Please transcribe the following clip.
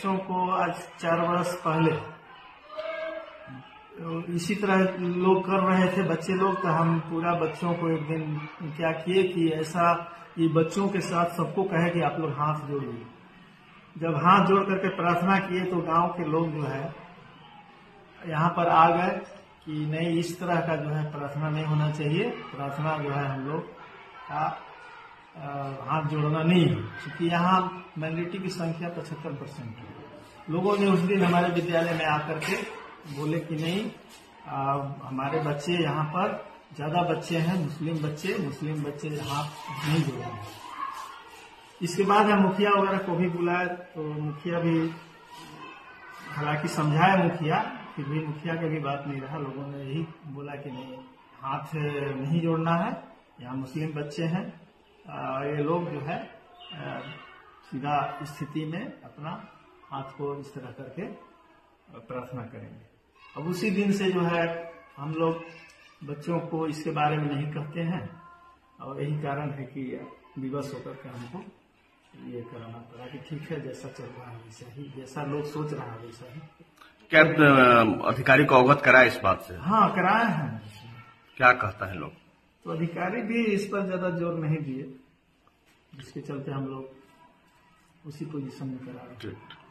बच्चों को आज 4 वर्ष पहले तो इसी तरह लोग कर रहे थे बच्चे लोग, तो हम पूरा बच्चों को एक दिन क्या किए कि ऐसा ये बच्चों के साथ सबको कहे कि आप लोग हाथ जोड़िए। जब हाथ जोड़ करके प्रार्थना किए तो गांव के लोग जो है यहाँ पर आ गए कि नहीं, इस तरह का जो है प्रार्थना नहीं होना चाहिए। प्रार्थना जो है हम लोग का हाथ जोड़ना नहीं है, क्योंकि यहाँ माइनॉरिटी की संख्या 75% है। लोगों ने उस दिन हमारे विद्यालय में आकर के बोले कि नहीं, हमारे बच्चे यहाँ पर ज्यादा बच्चे हैं, मुस्लिम बच्चे हाथ नहीं जोड़ेंगे। इसके बाद हम मुखिया वगैरह को भी बुलाए, तो मुखिया भी हालांकि समझाए मुखिया, फिर भी मुखिया की भी बात नहीं रहा। लोगों ने यही बोला कि नहीं, हाथ नहीं जोड़ना है, यहाँ मुस्लिम बच्चे हैं, ये लोग जो है सीधा स्थिति में अपना हाथ को इस तरह करके प्रार्थना करेंगे। अब उसी दिन से जो है हम लोग बच्चों को इसके बारे में नहीं कहते हैं, और यही कारण है कि विवश होकर के हमको ये कराना पड़ा कि ठीक है, जैसा चल रहा है वैसा ही, जैसा लोग सोच रहा है वैसा ही। क्या अधिकारी को अवगत कराए इस बात से? हाँ, कराए हैं। क्या कहता है लोग? तो अधिकारी भी इस पर ज्यादा जोर नहीं दिए, जिसके चलते हम लोग उसी पोजीशन में करा रहे हैं।